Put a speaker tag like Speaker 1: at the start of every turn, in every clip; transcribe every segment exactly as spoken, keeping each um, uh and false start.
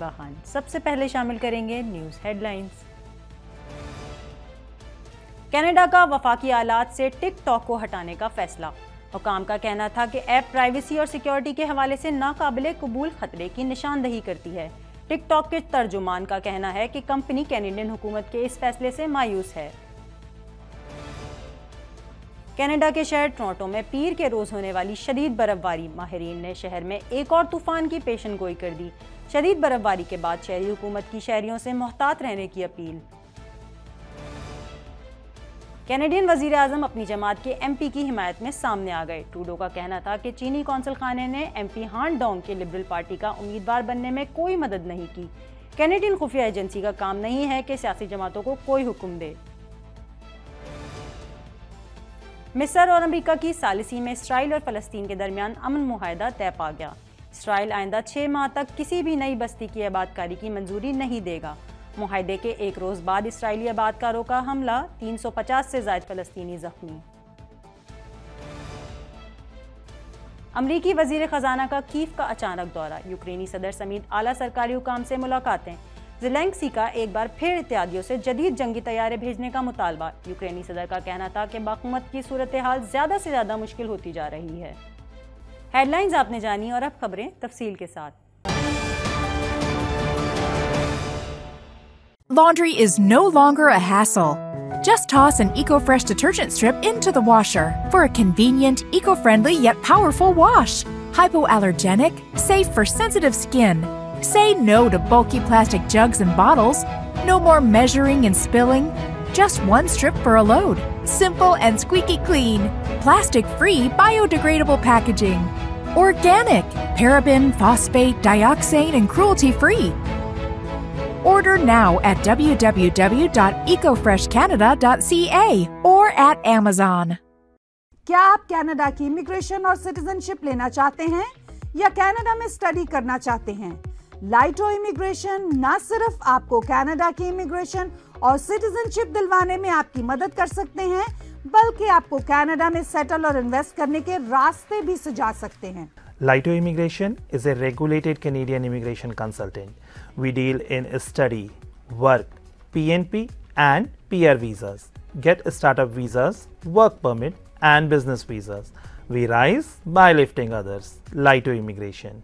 Speaker 1: फिरोजा खान। सबसे पहले शामिल करेंगे न्यूज़ हेडलाइंस। कनाडा का वफाकी आलात से टिकटॉक को हटाने का फैसला। हुकाम का कहना था कि ऐप प्राइवेसी और सिक्योरिटी के हवाले से नाकाबिले कबूल खतरे की निशानदही करती है। टिकटॉक के तर्जुमान का कहना है कि कंपनी कैनेडियन हुकूमत के इस फैसले से मायूस है। कनाडा के शहर टोरंटो में पीर के रोज होने वाली शदीद बर्फबारी, माहिरीन ने शहर में एक और तूफान की पेशनगोई कर दी। शदीद बर्फबारी के बाद शहरी हुकूमत की शहरियों से मोहतात रहने की अपील। कैनेडियन वजीर आजम अपनी जमात के एम पी की हिमायत में सामने आ गए। ट्रूडो का कहना था कि चीनी कौंसल खाने ने एम पी हान डोंग के लिबरल पार्टी का उम्मीदवार बनने में कोई मदद नहीं की। कैनेडियन खुफिया एजेंसी का काम नहीं है कि सियासी जमातों को कोई हुक्म दे। मिस्र और अमेरिका की सालिसी में इसराइल और फलस्तीन के दरमियान अमन मुआहदा तय पा गया। इसराइल आइंदा छह माह तक किसी भी नई बस्ती की आबादकारी की मंजूरी नहीं देगा। मुआहदे के एक रोज बाद इसराइली आबादकारों का हमला, तीन सौ पचास से ज्यादा फलस्तीनी जख्मी। अमरीकी वजीर खजाना का कीव का अचानक दौरा, यूक्रेनी सदर समेत आला सरकारी हुकाम से मुलाकातें। ज़ेलेंस्की का एक बार फिर इत्तेहादियों से जदीद जंगी तैयारे भेजने का मुतालबा। यूक्रेनी सदर का कहना था कि बाक़ुमत की सूरत हाल ज्यादा से ज्यादा मुश्किल होती जा रही है। हेडलाइंस आपने जानी और अब खबरें तफसील के साथ।
Speaker 2: Laundry is no longer a hassle. Just toss an EcoFresh detergent strip into the washer for a convenient, eco-friendly yet powerful wash. Hypoallergenic, safe for sensitive skin. Say no to bulky plastic jugs and bottles. No more measuring and spilling. Just one strip for a load. Simple and squeaky clean. Plastic-free, biodegradable packaging. Organic, paraben, phosphate, dioxane, and cruelty-free. Order now at w w w dot eco fresh canada dot c a or at Amazon.
Speaker 3: क्या आप Canada की immigration और citizenship लेना चाहते हैं या Canada में study करना चाहते हैं? लाइटो इमिग्रेशन न सिर्फ आपको कनाडा की इमिग्रेशन और सिटीजनशिप दिलवाने में आपकी मदद कर सकते हैं, बल्कि आपको कनाडा में सेटल और इन्वेस्ट करने के रास्ते भी सुझा सकते हैं।
Speaker 4: Laito Immigration is a regulated Canadian immigration consultant. We deal in study, work, P N P and P R visas. Get startup visas, work permit and business visas. We rise by lifting others. Laito Immigration.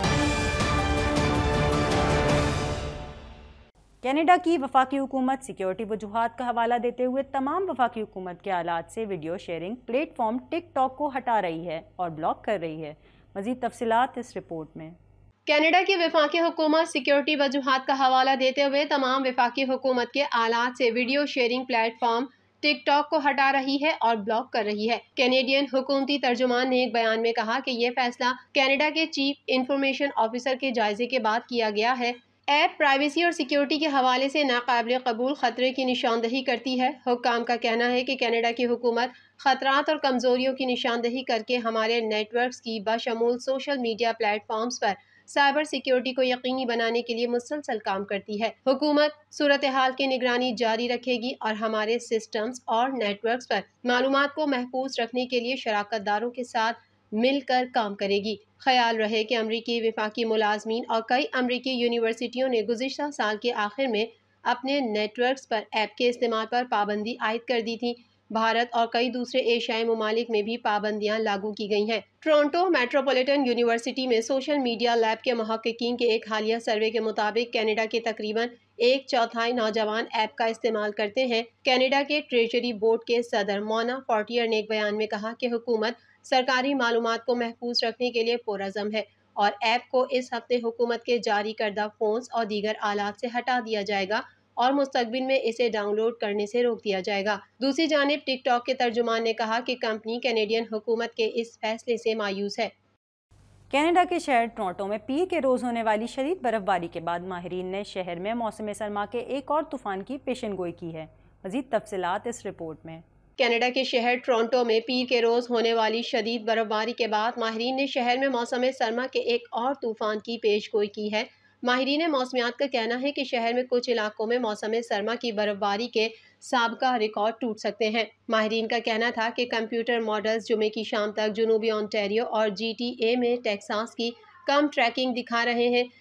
Speaker 1: Canada की वफाकी हुकूमत security वजूहात का हवाला देते हुए तमाम वफाकी हुकूमत के आलात से वीडियो शेयरिंग प्लेटफॉर्म टिकटॉक को हटा रही है और ब्लॉक कर रही है। मज़ीद तफसीलात इस रिपोर्ट में।
Speaker 5: कनाडा की वफाकी हुकूमत सिक्योरिटी वजूहात का हवाला देते हुए तमाम वफाकी हुकूमत के आलात से वीडियो शेयरिंग प्लेटफॉर्म टिकटॉक को हटा रही है और ब्लॉक कर रही है। कैनेडियन हुकूमती तर्जुमान ने एक बयान में कहा कि यह फैसला कनाडा के चीफ इंफॉर्मेशन ऑफिसर के जायजे के बाद किया गया है। ऐप प्राइवेसी और सिक्योरिटी के हवाले से नाकाबिल कबूल खतरे की निशानदही करती है। हुक्काम का कहना है कि कनाडा की हुकूमत खतरात और कमजोरियों की निशानदही करके हमारे नेटवर्क्स की बशमूल सोशल मीडिया प्लेटफॉर्म्स पर साइबर सिक्योरिटी को यकीनी बनाने के लिए मुसलसल काम करती है। हुकूमत सूरत हाल की निगरानी जारी रखेगी और हमारे सिस्टम्स और नेटवर्क्स पर मालूमात को महफूज रखने के लिए शराकतदारों के साथ मिलकर काम करेगी। ख्याल रहे कि अमरीकी विफाकी मुलाजमीन और कई अमरीकी यूनिवर्सिटियों ने गुज़िश्ता साल के आखिर में अपने नेटवर्क्स पर ऐप के इस्तेमाल पर पाबंदी आयद कर दी थी। भारत और कई दूसरे एशियाई ममालिक में भी पाबंदियां लागू की गई हैं। टोरंटो मेट्रोपॉलिटन यूनिवर्सिटी में सोशल मीडिया लैब के महक्कीन के एक हालिया सर्वे के मुताबिक कनाडा के तकरीबन एक चौथाई नौजवान ऐप का इस्तेमाल करते हैं। कनाडा के ट्रेजरी बोर्ड के सदर मोना फोर्टियर ने एक बयान में कहा कि हुकूमत सरकारी मालूमात को महफूज रखने के लिए पुरअज़्म है और ऐप को इस हफ्ते हुकूमत के जारी करदा फ़ोन्स और दीगर आलात से हटा दिया जाएगा और मुस्तक़बिल में इसे डाउनलोड करने से रोक दिया जाएगा। दूसरी जानिब टिकटॉक के तर्जुमान ने कहा कि कंपनी कैनेडियन हुकूमत के इस फैसले से मायूस है।
Speaker 1: कनाडा के शहर टोरंटो में पीर के रोज होने वाली शदीद बर्फबारी के बाद माहिरीन ने शहर में मौसम सरमा के एक और तूफान की पेशनगोई की है। मज़ीद तफसीलात इस रिपोर्ट में।
Speaker 5: कनाडा के शहर टोरंटो में पीर के रोज होने वाली शदीद बर्फबारी के बाद माहिरीन ने शहर में मौसम सरमा के एक और तूफान की पेशगोई की है। माहिरीन मौसमियात का कहना है कि शहर में कुछ इलाकों में मौसम सरमा की बर्फबारी के साबका रिकॉर्ड टूट सकते हैं। माहिरीन का कहना था कि कंप्यूटर मॉडल्स जुमे की शाम तक जनूबी ओंटारियो और जी टी ए में टेक्सास की कम ट्रैकिंग दिखा रहे हैं।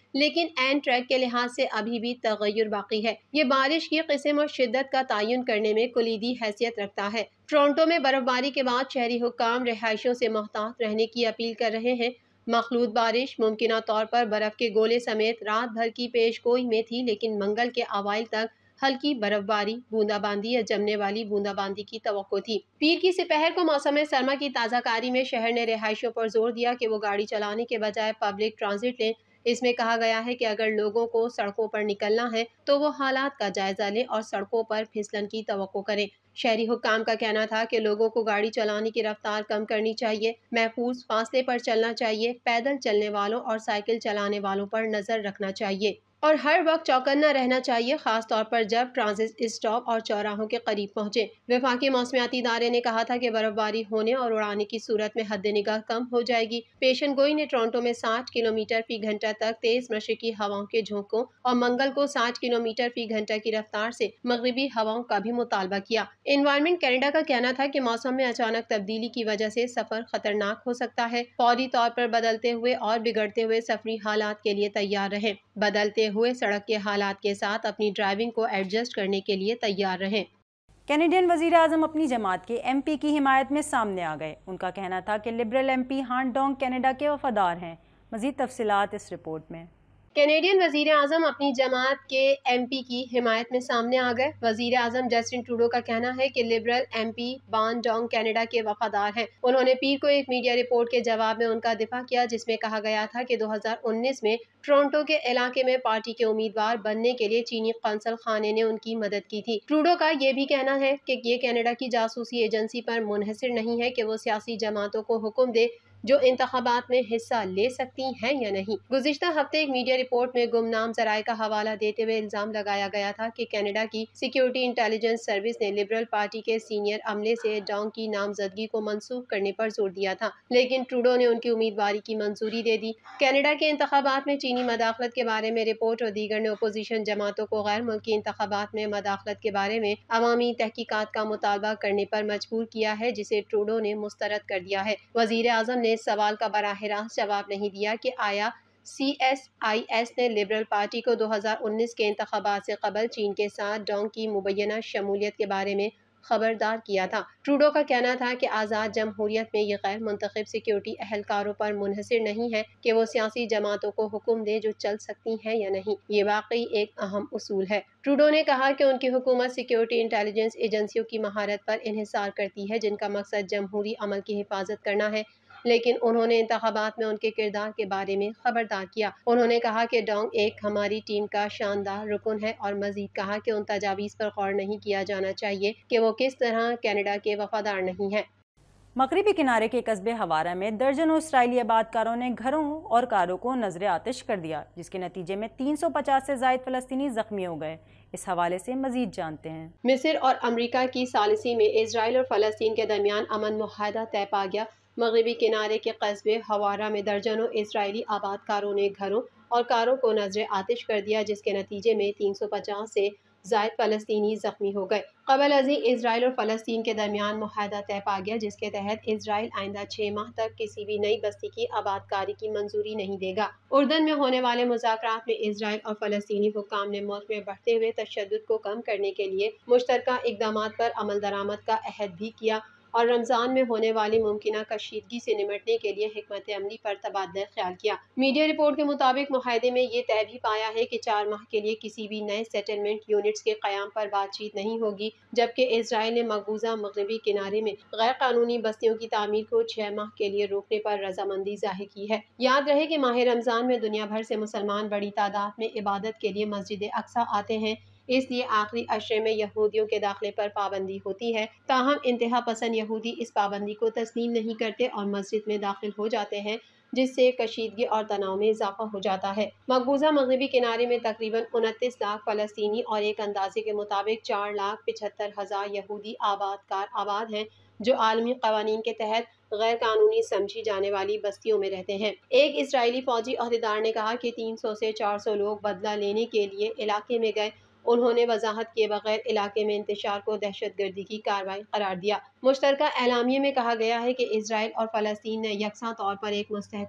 Speaker 5: लेकिन एन ट्रैक के लिहाज से अभी भी तगय्युर बाकी है। ये बारिश की किस्म और शिद्दत का तयन करने में कुलीदी हैसियत रखता है। टोरंटो में बर्फबारी के बाद शहरी हुक्काम रिहायशियों से मोहतात रहने की अपील कर रहे हैं। मखलूत बारिश मुमकिना तौर पर बर्फ के गोले समेत रात भर की पेशगोई में थी, लेकिन मंगल के अवाइल तक हल्की बर्फबारी, बूंदाबांदी या जमने वाली बूंदाबांदी की तवक्को थी। पीर की सिपहर को मौसम सरमा की ताज़ाकारी में शहर ने रिहायशियों पर जोर दिया कि वो गाड़ी चलाने के बजाय पब्लिक ट्रांजिट लें। इसमें कहा गया है कि अगर लोगों को सड़कों पर निकलना है तो वो हालात का जायजा लें और सड़कों पर फिसलन की तवक्को करें। शहरी हुक्काम का कहना था कि लोगों को गाड़ी चलाने की रफ्तार कम करनी चाहिए, महफूज फासले पर चलना चाहिए, पैदल चलने वालों और साइकिल चलाने वालों पर नजर रखना चाहिए और हर वक्त चौकन्ना रहना चाहिए, खास तौर पर जब ट्रांजिट स्टॉप और चौराहों के करीब पहुंचे। वफाकी मौसमियाती इदारे ने कहा था कि बर्फबारी होने और उड़ाने की सूरत में हद निगाह कम हो जाएगी। पेशन गोई ने टोरंटो में साठ किलोमीटर फी घंटा तक तेज मशरकी हवाओं के झोंकों और मंगल को साठ किलोमीटर फी घंटा की रफ्तार से मगरबी हवाओं का भी मुतालबा किया। एनवायरमेंट कैनेडा का कहना था कि मौसम में अचानक तब्दीली की वजह से सफर खतरनाक हो सकता है। फौरी तौर पर बदलते हुए और बिगड़ते हुए सफरी हालात के लिए तैयार रहें। बदलते हुए सड़क के हालात के साथ अपनी ड्राइविंग को एडजस्ट करने के लिए तैयार रहें।
Speaker 1: कैनेडियन वजीर आजम अपनी जमात के एम पी की हिमायत में सामने आ गए। उनका कहना था कि liberal M P Han Dong Canada के वफादार हैं। मजीद तफसीलात इस रिपोर्ट में।
Speaker 5: कैनेडियन वजीर आजम अपनी जमात के एम पी की हिमायत में सामने आ गए। वजीर आजम जस्टिन ट्रूडो का कहना है कि liberal M P Han Dong Canada के वफादार हैं। उन्होंने पीर को एक मीडिया रिपोर्ट के जवाब में उनका दिफा किया, जिसमें कहा गया था कि दो हजार उन्नीस में टोरंटो के इलाके में पार्टी के उम्मीदवार बनने के लिए चीनी कौंसल खाने ने उनकी मदद की थी। ट्रूडो का ये भी कहना है कि ये कनाडा की जासूसी एजेंसी पर मुनहसर नहीं है कि वो सियासी जमातों को हुक्म दे जो इंतखाबात में हिस्सा ले सकती हैं या नहीं। गुज़िश्ता हफ्ते एक मीडिया रिपोर्ट में गुमनाम जराये का हवाला देते हुए इल्जाम लगाया गया था कि कनाडा की सिक्योरिटी इंटेलिजेंस सर्विस ने लिबरल पार्टी के सीनियर अमले से डोंग की नामजदगी को मंसूख करने पर जोर दिया था, लेकिन ट्रूडो ने उनकी उम्मीदवारी की मंजूरी दे दी। कनाडा के इंतखाबात में चीनी मदाखलत के बारे में रिपोर्ट और दीगर ने अपोजिशन जमातों को गैर मुल्की इंतखाबात में मदाखलत के बारे में अवामी तहकीकात का मुतालबा करने पर मजबूर किया है, जिसे ट्रूडो ने मुस्तरद कर दिया है। वजीर आजम ने इस सवाल का बराह रास्त जवाब नहीं दिया कि आया सी एस आई एस ने लिबरल पार्टी को दो हजार उन्नीस के इंतखाबात से कबल चीन के साथ डोंग की मुबैना शमूलियत के बारे में खबरदार किया था। ट्रूडो का कहना था कि आज़ाद जमहूरियत में ये गैर मुंतखब सिक्योरिटी अहलकारों पर मुनहसर नहीं है कि वो सियासी जमातों को हुक्म दे जो चल सकती हैं या नहीं। ये वाकई एक अहम उसूल है। ट्रूडो ने कहा कि उनकी हुकूमत सिक्योरिटी इंटेलिजेंस एजेंसियों की महारत पर इन्हिसार करती है, जिनका मकसद जमहूरी अमल की हिफाजत करना है, लेकिन उन्होंने इंतखाबात में उनके किरदार के बारे में खबरदार किया। उन्होंने कहा कि डोंग एक हमारी टीम का शानदार रुकन है और मजीद कहा कि उन तजावीज़ पर गौर नहीं किया जाना चाहिए कि वो किस तरह कनाडा के वफादार नहीं है।
Speaker 1: मगरबी किनारे के कस्बे हवारा में दर्जनों इसराइली आबादकारों ने घरों और कारों को नजर आतिश कर दिया, जिसके नतीजे में तीन सौ पचास से जायद फलस्तीनी जख्मी हो गए। इस हवाले से मजीद जानते हैं।
Speaker 5: मिस्र और अमरीका की सालिसी में इसराइल और फलस्तीन के दरमियान अमन मुआहदा तय पा गया। मगरबी किनारे के कस्बे हवारा में दर्जनों इसराइली आबादकारों ने घरों और कारों को नजर आतिश कर दिया, जिसके नतीजे में तीन सौ पचास से जायद फलस्तीनी जख्मी हो गए। कबल अजी इसराइल और फलस्तीन के दरमियान मुआहदा तय पा गया, जिसके तहत इसराइल आइंदा छः माह तक किसी भी नई बस्ती की आबादकारी की मंजूरी नहीं देगा। उर्दन में होने वाले मुज़ाकरात में इसराइल और फलस्तीनी हुक्काम ने मुल्क में बढ़ते हुए तशद्दुद को कम करने के लिए मुश्तरका इक़दामात पर अमल दरामद का अहद भी किया और रमज़ान में होने वाली मुमकिना कशीदगी से निमटने के लिए हिकमत अमली पर तबादला ख्याल किया। मीडिया रिपोर्ट के मुताबिक मुआहदे में ये तय भी पाया है कि चार माह के लिए किसी भी नए सेटलमेंट यूनिट्स के क़याम पर बातचीत नहीं होगी, जबकि इसराइल ने मकबूजा मगरबी किनारे में गैर कानूनी बस्तियों की तामीर को छह माह के लिए रोकने पर रजामंदी जाहिर की है। याद रहे कि माह रमज़ान में दुनिया भर से मुसलमान बड़ी तादाद में इबादत के लिए मस्जिद अक्सा आते हैं, इसलिए आखिरी अशरे में यहूदियों के दाखिले पर पाबंदी होती है। ताहम इंतहा पसंद यहूदी इस पाबंदी को तस्लीम नहीं करते और मस्जिद में दाखिल हो जाते हैं, जिससे कशीदगी और तनाव में इजाफा हो जाता है। मकबूजा मगरबी किनारे में तकरीबन उनतीस लाख फलस्तीनी और एक अंदाजे के मुताबिक चार लाख पिछहत्तर हजार यहूदी आबादकार आबाद हैं, जो आलमी कवानीन के तहत गैर कानूनी समझी जाने वाली बस्तियों में रहते हैं। एक इजरायली फौजी अहदेदार ने कहा कि तीन सौ से चार सौ लोग बदला लेने के लिए इलाके में गए। उन्होंने वजाहत किए बगैर इलाके में इंतशार को दहशतगर्दी की कार्रवाई करार दिया। मुश्तरका एलामिये में कहा गया है कि इसराइल और फलस्तीन ने यकसा तौर पर एक मुस्तहकम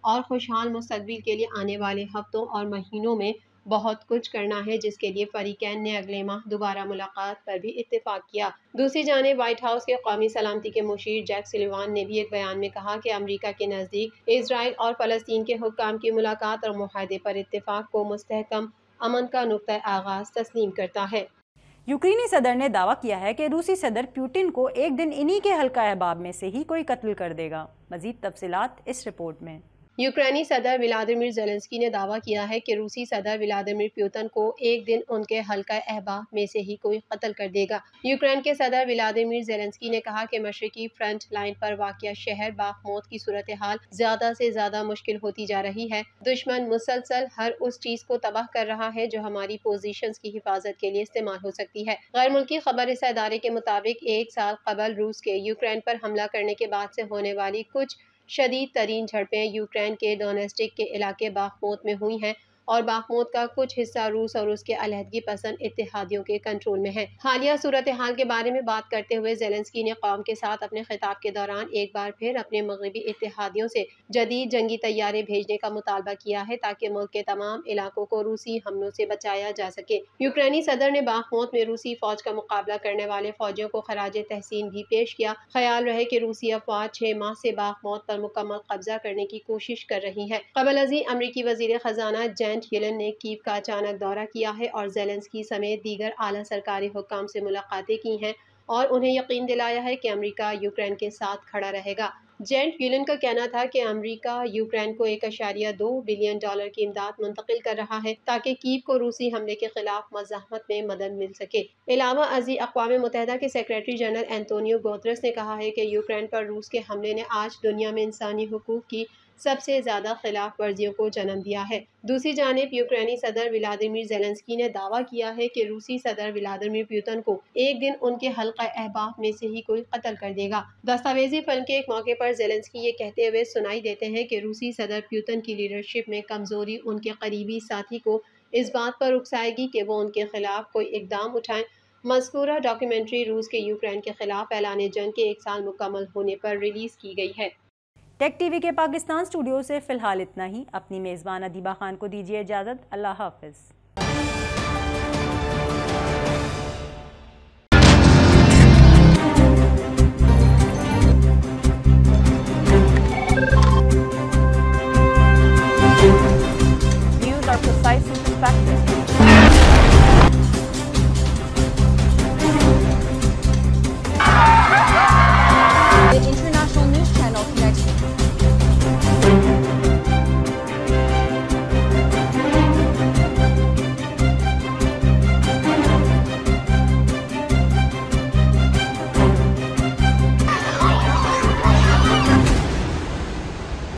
Speaker 5: और खुशहाल मुस्तकबिल के लिए आने वाले हफ्तों और महीनों में बहुत कुछ करना है, जिसके लिए फरीकैन ने अगले माह दोबारा मुलाकात पर भी इत्तेफाक किया। दूसरी जानिब व्हाइट हाउस के कौमी सलामती के मुशीर जैक सुलिवान ने भी एक बयान में कहा कि अमरीका के नज़दीक इसराइल और फ़लस्तीन के हुक्काम की मुलाकात और मुआहदे पर इत्तेफाक को मुस्तहकम अमन का नुक्ता आगाज तस्लीम करता है।
Speaker 1: यूक्रेनी सदर ने दावा किया है कि रूसी सदर पुतिन को एक दिन इन्हीं के हल्का अहबाब में से ही कोई कत्ल कर देगा। मजीद तफसीलात इस रिपोर्ट में।
Speaker 5: यूक्रेनी सदर व्लादिमीर ज़ेलेंस्की ने दावा किया है कि रूसी सदर व्लादिमीर पुतिन को एक दिन उनके हल्का अहबाब में से ही कोई कत्ल कर देगा। यूक्रेन के सदर व्लादिमीर ज़ेलेंस्की ने कहा कि मशरकी फ्रंट लाइन पर वाक़िया शहर बाखमूत की सूरत हाल ज्यादा से ज्यादा मुश्किल होती जा रही है। दुश्मन मुसलसल हर उस चीज को तबाह कर रहा है जो हमारी पोजीशंस की हिफाजत के लिए इस्तेमाल हो सकती है। गैर मुल्की खबर इस इदारे के मुताबिक एक साल कबल रूस के यूक्रेन पर हमला करने के बाद से होने वाली कुछ शदीद तरीन झड़पें यूक्रेन के डोनेस्टिक के इलाके बाखमूत में हुई हैं और बाखमूत का कुछ हिस्सा रूस और उसके अलहदगी पसंद इत्तेहादियों के कंट्रोल में है। हालिया सूरत हाल के बारे में बात करते हुए ज़ेलेंस्की ने कौम के साथ अपने खिताब के दौरान एक बार फिर अपने मगरबी इत्तेहादियों से जदीद जंगी तैयारे भेजने का मुतालबा किया है ताकि मुल्क के तमाम इलाकों को रूसी हमलों से बचाया जा सके। यूक्रेनी सदर ने बाखमूत में रूसी फौज का मुकाबला करने वाले फौजियों को खराज तहसीन भी पेश किया। ख्याल रहे कि रूसी अफवाज छह माह से बाखमूत पर मुकम्मल कब्जा करने की कोशिश कर रही है। कबल अजी अमरीकी वजीर खजाना जेनेट येलेन ने कीव का अचानक दौरा किया है और ज़ेलेंस्की समेत दीगर आला सरकारी हुक्काम से मुलाकातें की हैं और उन्हें यकीन दिलाया है कि अमेरिका यूक्रेन के साथ खड़ा रहेगा। जेनेट येलेन का कहना था कि अमेरिका यूक्रेन को एक अशारिया दो बिलियन डॉलर की इमदाद मुंतकिल कर रहा है ताकि कीव को रूसी हमले के खिलाफ मज़ाहमत में मदद मिल सके। अलावा अजी अक़वाम मुत्तहिदा के सेक्रेटरी जनरल एंटोनियो गुतेरेस ने कहा है कि यूक्रेन पर रूस के हमले ने आज दुनिया में इंसानी हुकूक की सबसे ज्यादा खिलाफ वर्जियों को जन्म दिया है। दूसरी जानिब यूक्रेनी सदर व्लादिमीर ज़ेलेंस्की ने दावा किया है कि रूसी सदर व्लादिमीर पुतिन को एक दिन उनके हल्का अहबाब में से ही कोई कत्ल कर देगा। दस्तावेजी फिल्म के एक मौके पर ज़ेलेंस्की ये कहते हुए सुनाई देते हैं कि रूसी सदर पुतिन की लीडरशिप में कमजोरी उनके करीबी साथी को इस बात पर उकसाएगी कि वो उनके खिलाफ कोई इकदाम उठाएं। मज़कूरा डॉक्यूमेंट्री रूस के यूक्रेन के खिलाफ ऐलान जंग के एक साल मुकम्मल होने पर रिलीज की गई है।
Speaker 1: टेक टीवी के पाकिस्तान स्टूडियो से फिलहाल इतना ही। अपनी मेज़बान अदीबा खान को दीजिए इजाज़त। अल्लाह हाफ़िज़।